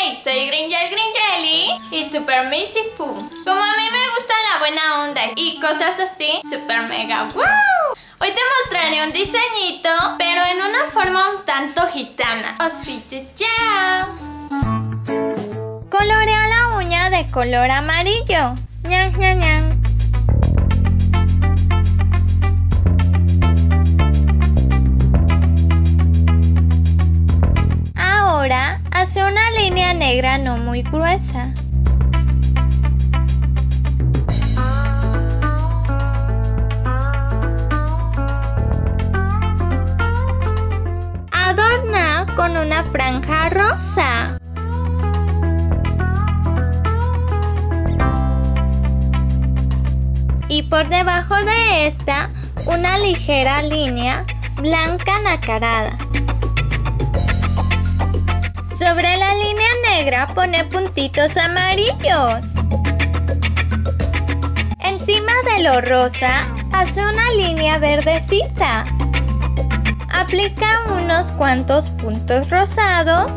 Hey, soy Gringeli y Super Missy Fu. Como a mí me gusta la buena onda y cosas así, super mega wow. Hoy te mostraré un diseñito, pero en una forma un tanto gitana. Así ya. Colorea la uña de color amarillo. Ñan, ñan, ñan. Ahora hace una línea negra no muy gruesa. Adorna con una franja rosa. Y por debajo de esta, una ligera línea blanca nacarada. Sobre la línea negra pone puntitos amarillos. Encima de lo rosa hace una línea verdecita. Aplica unos cuantos puntos rosados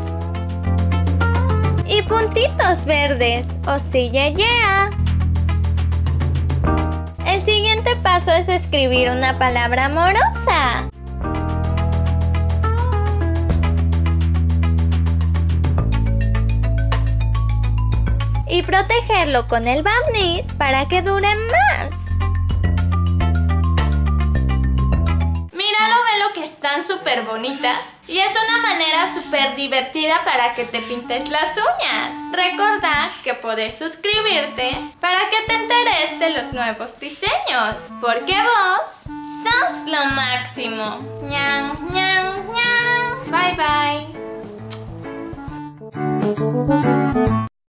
y puntitos verdes. O sí, yeah. El siguiente paso es escribir una palabra amorosa. Y protegerlo con el barniz para que dure más. Míralo, velo que están súper bonitas. Y es una manera súper divertida para que te pintes las uñas. Recordá que podés suscribirte para que te enteres de los nuevos diseños. Porque vos sos lo máximo. Ñan, ñan, ñan. Bye, bye.